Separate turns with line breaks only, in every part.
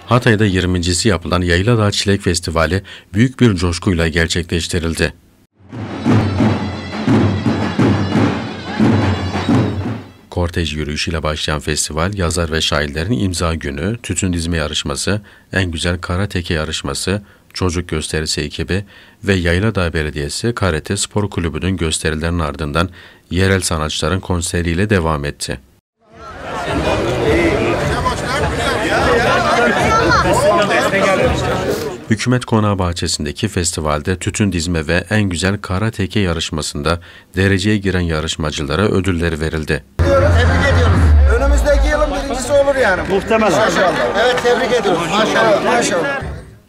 Hatay'da 20.si yapılan Yayladağ Çilek Festivali büyük bir coşkuyla gerçekleştirildi. Kortej yürüyüşüyle başlayan festival, yazar ve şairlerin imza günü, tütün dizme yarışması, en güzel kara teke yarışması, çocuk gösterisi ekibi ve Yayladağ Belediyesi Karate Spor Kulübü'nün gösterilerinin ardından yerel sanatçıların konseriyle devam etti. Hükümet Konağı bahçesindeki festivalde tütün dizme ve en güzel kara teke yarışmasında dereceye giren yarışmacılara ödülleri verildi.
Tebrik ediyoruz. Önümüzdeki yılın birincisi olur yani.
Muhtemelen.
Maşallah. Evet, tebrik ediyoruz. Maşallah. Maşallah.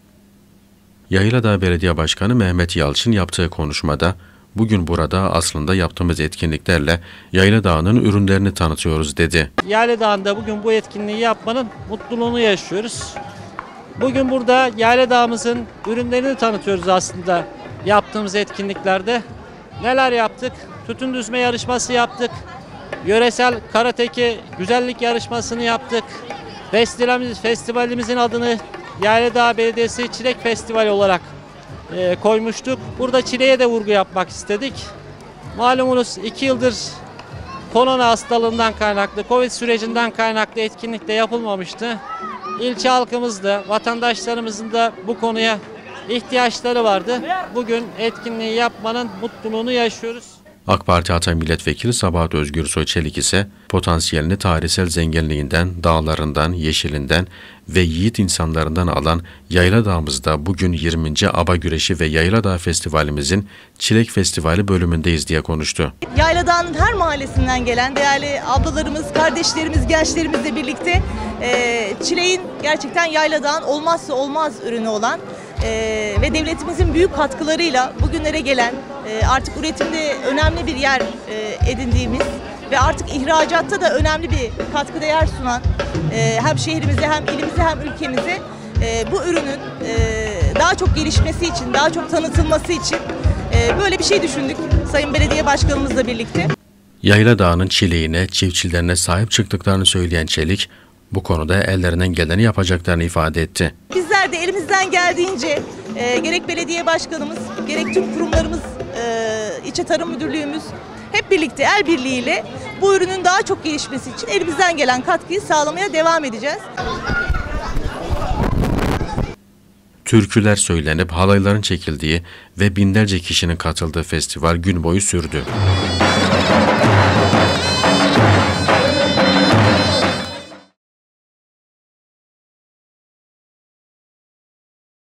Yayladağ Belediye Başkanı Mehmet Yalçın yaptığı konuşmada, "Bugün burada aslında yaptığımız etkinliklerle Yayladağ'ın ürünlerini tanıtıyoruz." dedi.
Yayladağ'da bugün bu etkinliği yapmanın mutluluğunu yaşıyoruz. Bugün burada Yayladağ'ımızın ürünlerini tanıtıyoruz aslında yaptığımız etkinliklerde. Neler yaptık? Tütün düzme yarışması yaptık. Yöresel karateki güzellik yarışmasını yaptık. Festivalimizin adını Yayladağ Belediyesi Çilek Festivali olarak koymuştuk. Burada çileğe de vurgu yapmak istedik. Malumunuz 2 yıldır korona hastalığından kaynaklı, Covid sürecinden kaynaklı etkinlik de yapılmamıştı. İlçe halkımız da, vatandaşlarımızın da bu konuya ihtiyaçları vardı. Bugün etkinliği yapmanın mutluluğunu yaşıyoruz.
AK Parti Hatay Milletvekili Sabahat Özgürsoy Çelik ise potansiyelini tarihsel zenginliğinden, dağlarından, yeşilinden ve yiğit insanlarından alan Yayladağ'ımızda bugün 20. Aba Güreşi ve Yayladağ Festivalimizin Çilek Festivali bölümündeyiz diye konuştu.
Yayladağ'ın her mahallesinden gelen değerli ablalarımız, kardeşlerimiz, gençlerimizle birlikte çileğin gerçekten Yayladağ'ın olmazsa olmaz ürünü olan ve devletimizin büyük katkılarıyla bugünlere gelen, artık üretimde önemli bir yer edindiğimiz ve artık ihracatta da önemli bir katkı değer sunan hem şehrimize hem ilimize hem ülkemize bu ürünün daha çok gelişmesi için, daha çok tanıtılması için böyle bir şey düşündük Sayın Belediye Başkanımızla birlikte.
Yayladağ'ın çileğine, çiftçilerine sahip çıktıklarını söyleyen Çelik, bu konuda ellerinden geleni yapacaklarını ifade etti.
Bizler de elimizden geldiğince gerek belediye başkanımız, gerek tüm kurumlarımız, İlçe Tarım Müdürlüğümüz hep birlikte el birliğiyle bu ürünün daha çok gelişmesi için elimizden gelen katkıyı sağlamaya devam edeceğiz.
Türküler söylenip halayların çekildiği ve binlerce kişinin katıldığı festival gün boyu sürdü.